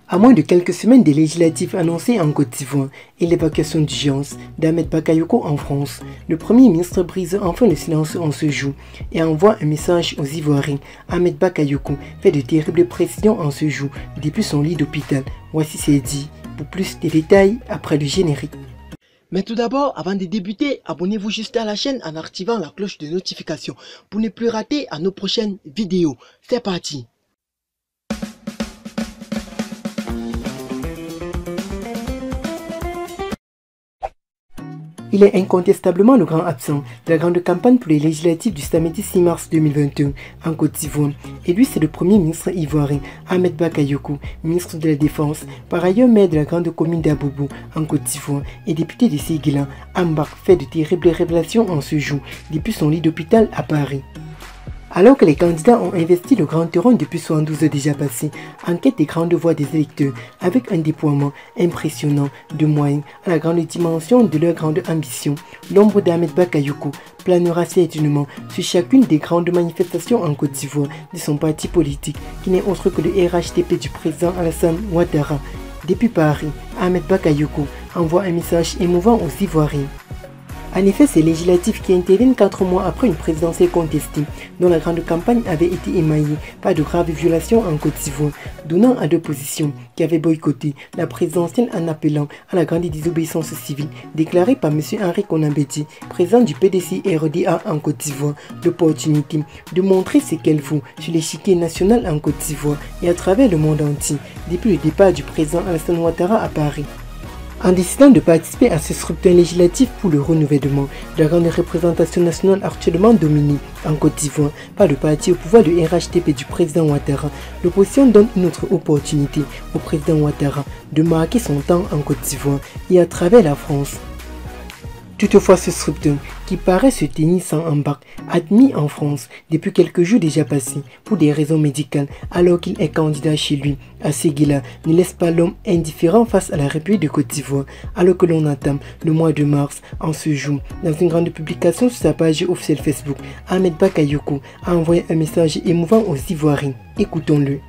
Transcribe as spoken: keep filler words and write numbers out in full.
À moins de quelques semaines des législatives annoncées en Côte d'Ivoire et l'évacuation d'urgence d'Ahmed Bakayoko en France, le Premier ministre brise enfin le silence en ce jour et envoie un message aux Ivoiriens. Ahmed Bakayoko fait de terribles précisions en ce jour depuis son lit d'hôpital. Voici c'est dit pour plus de détails après le générique. Mais tout d'abord, avant de débuter, abonnez-vous juste à la chaîne en activant la cloche de notification pour ne plus rater à nos prochaines vidéos. C'est parti! Il est incontestablement le grand absent de la grande campagne pour les législatives du samedi six mars deux mille vingt et un en Côte d'Ivoire. Et lui, c'est le premier ministre ivoirien, Ahmed Bakayoko, ministre de la Défense, par ailleurs maire de la grande commune d'Abobo en Côte d'Ivoire et député de Séguéla. Ambar fait de terribles révélations en ce jour depuis son lit d'hôpital à Paris. Alors que les candidats ont investi le grand terrain depuis soixante-douze heures déjà passées, en quête des grandes voix des électeurs, avec un déploiement impressionnant de moyens à la grande dimension de leur grande ambition, l'ombre d'Ahmed Bakayoko planera certainement sur chacune des grandes manifestations en Côte d'Ivoire de son parti politique, qui n'est autre que le R H D P du président Alassane Ouattara. Depuis Paris, Ahmed Bakayoko envoie un message émouvant aux Ivoiriens. En effet, ces législatives qui interviennent quatre mois après une présidentielle contestée, dont la grande campagne avait été émaillée par de graves violations en Côte d'Ivoire, donnant à l'opposition qui avait boycotté la présidentielle en appelant à la grande désobéissance civile, déclarée par M. Henri Konan Bédié, président du P D C R D A en Côte d'Ivoire, l'opportunité de montrer ce qu'elle vaut sur l'échiquier national en Côte d'Ivoire et à travers le monde entier, depuis le départ du président Alassane Ouattara à Paris. En décidant de participer à ce scrutin législatif pour le renouvellement de la grande représentation nationale actuellement dominée en Côte d'Ivoire par le parti au pouvoir de R H D P du président Ouattara, l'opposition donne une autre opportunité au président Ouattara de marquer son temps en Côte d'Ivoire et à travers la France. Toutefois, ce scrutin, qui paraît se tenir sans embarque, admis en France depuis quelques jours déjà passés pour des raisons médicales, alors qu'il est candidat chez lui à Séguéla, ne laisse pas l'homme indifférent face à la République de Côte d'Ivoire, alors que l'on entame le mois de mars en ce jour. Dans une grande publication sur sa page officielle Facebook, Ahmed Bakayoko a envoyé un message émouvant aux Ivoiriens. Écoutons-le.